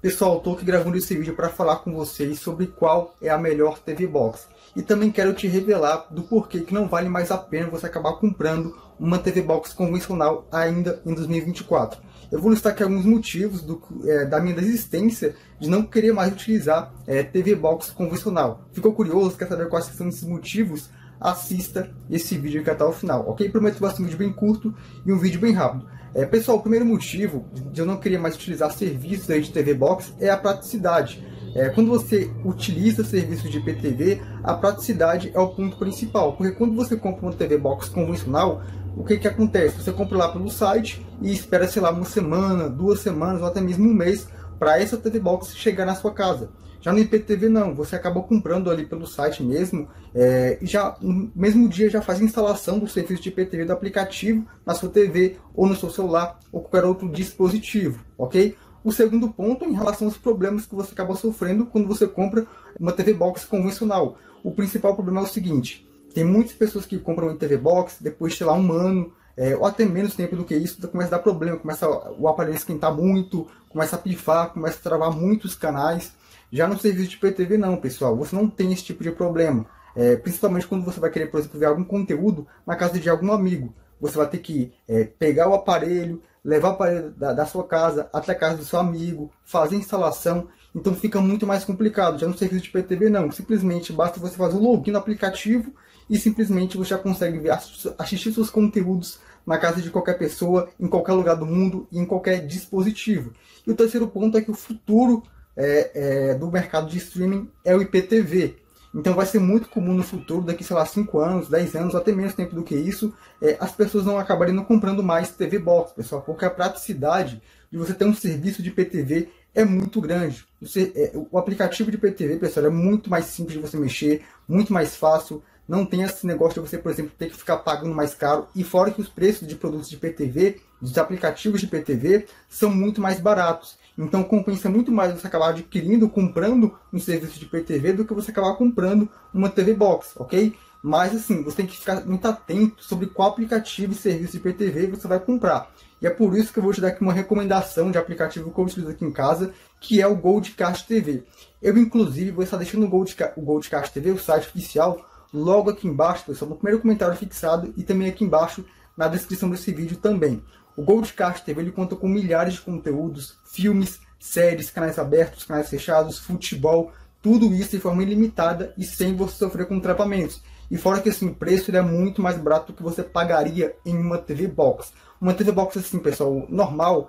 Pessoal, estou aqui gravando esse vídeo para falar com vocês sobre qual é a melhor TV Box. E também quero te revelar do porquê que não vale mais a pena você acabar comprando uma TV Box convencional ainda em 2024. Eu vou listar aqui alguns motivos da minha desistência de não querer mais utilizar TV Box convencional. Ficou curioso? Quer saber quais são esses motivos? Assista esse vídeo aqui até o final, ok? Prometo que vai ser um vídeo bem curto e um vídeo bem rápido. Pessoal, o primeiro motivo de eu não querer mais utilizar serviços de TV Box é a praticidade. Quando você utiliza serviços de IPTV, a praticidade é o ponto principal, porque quando você compra uma TV Box convencional, o que acontece? Você compra lá pelo site e espera, sei lá, uma semana, 2 semanas ou até mesmo um mês para essa TV Box chegar na sua casa. Já no IPTV não, você acaba comprando ali pelo site mesmo, e já no mesmo dia já faz a instalação do serviço de IPTV do aplicativo na sua TV, ou no seu celular, ou qualquer outro dispositivo, ok? O segundo ponto é em relação aos problemas que você acaba sofrendo quando você compra uma TV Box convencional. O principal problema é o seguinte: tem muitas pessoas que compram uma TV Box, depois de, sei lá, um ano, ou até menos tempo do que isso, começa a dar problema, começa o aparelho a esquentar muito, começa a pifar, começa a travar muitos canais. Já no serviço de IPTV não, pessoal, você não tem esse tipo de problema. Principalmente quando você vai querer, por exemplo, ver algum conteúdo na casa de algum amigo. Você vai ter que pegar o aparelho, levar o aparelho da sua casa até a casa do seu amigo, fazer a instalação, então fica muito mais complicado. Já no serviço de IPTV não, simplesmente basta você fazer o login no aplicativo e simplesmente você já consegue ver, assistir seus conteúdos na casa de qualquer pessoa, em qualquer lugar do mundo e em qualquer dispositivo. E o terceiro ponto é que o futuro do mercado de streaming é o IPTV. Então vai ser muito comum no futuro, daqui, sei lá, 5 anos, 10 anos, ou até menos tempo do que isso, as pessoas não acabarem não comprando mais TV Box, pessoal, porque a praticidade de você ter um serviço de IPTV é muito grande. O aplicativo de IPTV, pessoal, é muito mais simples de você mexer, muito mais fácil. Não tem esse negócio de você, por exemplo, ter que ficar pagando mais caro. E fora que os preços de produtos de IPTV, dos aplicativos de IPTV, são muito mais baratos. Então compensa muito mais você acabar adquirindo, comprando um serviço de IPTV do que você acabar comprando uma TV Box, ok? Mas assim, você tem que ficar muito atento sobre qual aplicativo e serviço de IPTV você vai comprar. E é por isso que eu vou te dar aqui uma recomendação de aplicativo que eu utilizo aqui em casa, que é o Goldcast TV. Eu inclusive vou estar deixando o Goldcast TV, o site oficial, logo aqui embaixo, pessoal, no primeiro comentário fixado e também aqui embaixo na descrição desse vídeo também. O Goldcast TV ele conta com milhares de conteúdos, filmes, séries, canais abertos, canais fechados, futebol, tudo isso de forma ilimitada e sem você sofrer com travamentos. E fora que assim, o preço ele é muito mais barato do que você pagaria em uma TV Box. Uma TV Box assim, pessoal, normal,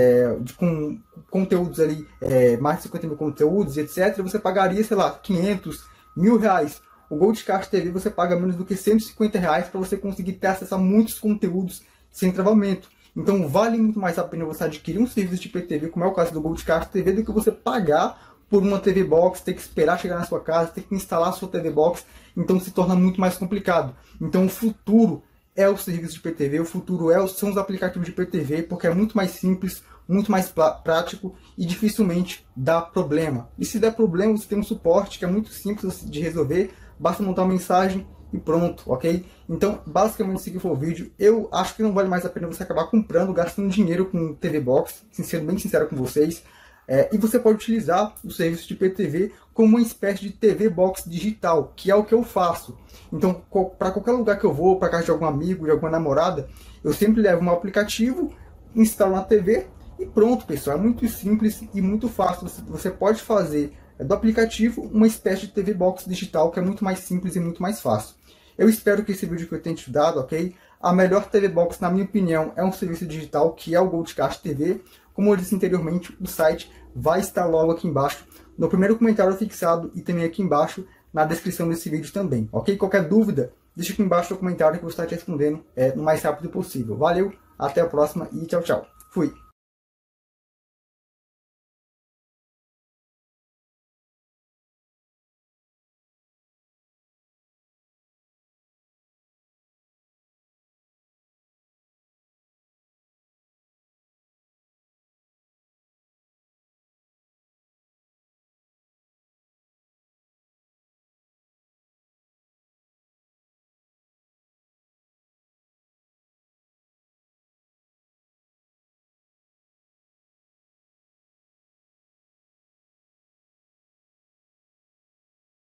com conteúdos ali, mais de 50 mil conteúdos, etc., você pagaria, sei lá, 500, R$1.000. O Goldcast TV você paga menos do que R$150 para você conseguir ter acesso a muitos conteúdos sem travamento. Então vale muito mais a pena você adquirir um serviço de IPTV, como é o caso do Goldcast TV, do que você pagar por uma TV Box, ter que esperar chegar na sua casa, ter que instalar a sua TV Box, então se torna muito mais complicado. Então o futuro é o serviço de IPTV, o futuro são os aplicativos de IPTV, porque é muito mais simples, muito mais prático e dificilmente dá problema. E se der problema, você tem um suporte que é muito simples de resolver, basta montar uma mensagem e pronto, ok? Então, basicamente, esse aqui foi o vídeo. Eu acho que não vale mais a pena você acabar comprando, gastando dinheiro com TV Box, sendo bem sincero com vocês. E você pode utilizar o serviço de IPTV como uma espécie de TV Box digital, que é o que eu faço. Então, para qualquer lugar que eu vou, para casa de algum amigo, de alguma namorada, eu sempre levo um aplicativo, instalo na TV e pronto, pessoal. É muito simples e muito fácil. Você pode fazer do aplicativo uma espécie de TV Box digital, que é muito mais simples e muito mais fácil. Eu espero que esse vídeo que eu tenha te dado, ok? A melhor TV Box, na minha opinião, é um serviço digital, que é o Goldcast TV. Como eu disse anteriormente, o site vai estar logo aqui embaixo, no primeiro comentário fixado e também aqui embaixo na descrição desse vídeo também, ok? Qualquer dúvida, deixa aqui embaixo no comentário que eu vou estar te respondendo no mais rápido possível. Valeu, até a próxima e tchau, tchau. Fui!